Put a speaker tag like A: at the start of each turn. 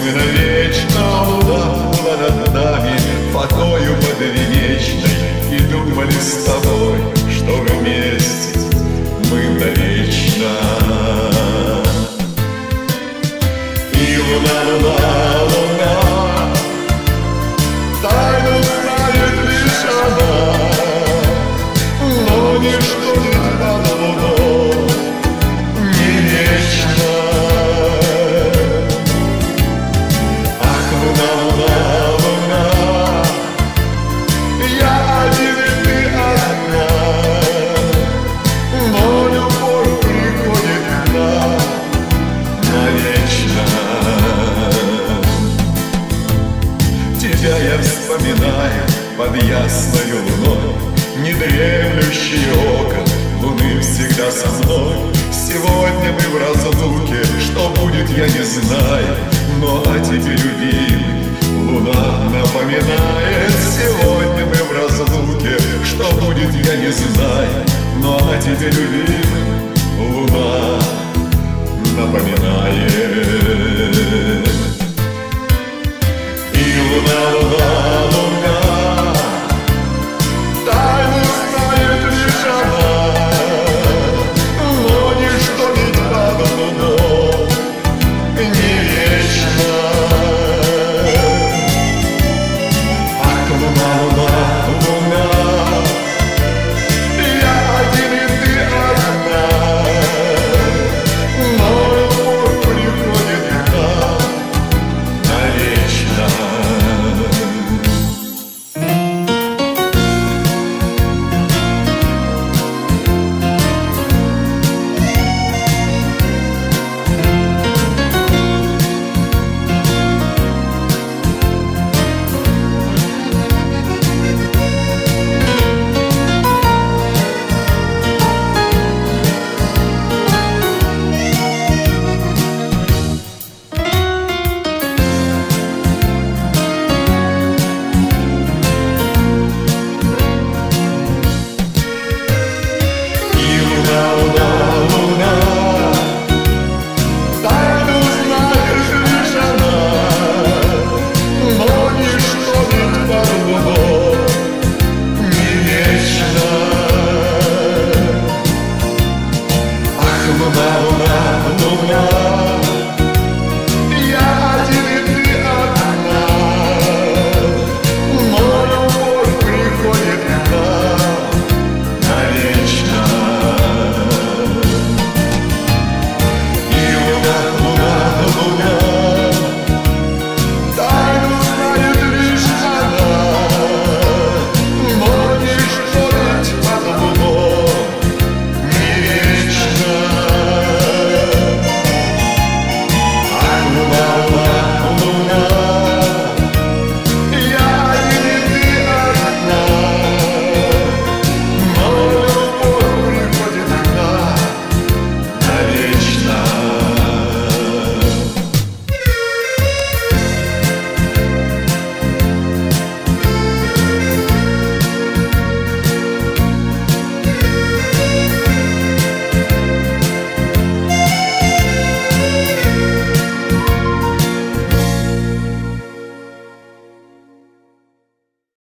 A: мы навечно, луна была над нами, фатою подвенечной, и думали с тобой, что вместе мы навечно. И луна, луна, луна, тайну знает лишь она, но ничто не над луной не вечно. Ах, луна, луна, луна, я один и ты одна, но любовь приходит к нам навечно. Тебя я вспоминаю под ясною луной, недремлющие око луны всегда со мной. Сегодня мы в разлуке, что будет, я не знаю, но о тебе, любимый, луна напоминает. Сегодня мы в разлуке, что будет, я не знаю, но о тебе, любимый, луна напоминает. И луна, луна, луна, тайну знает лишь она, но ничто ведь под луной не вечно. Ах, луна, луна, луна, я один и ты одна, но любовь приходит к нам навечно. Луна,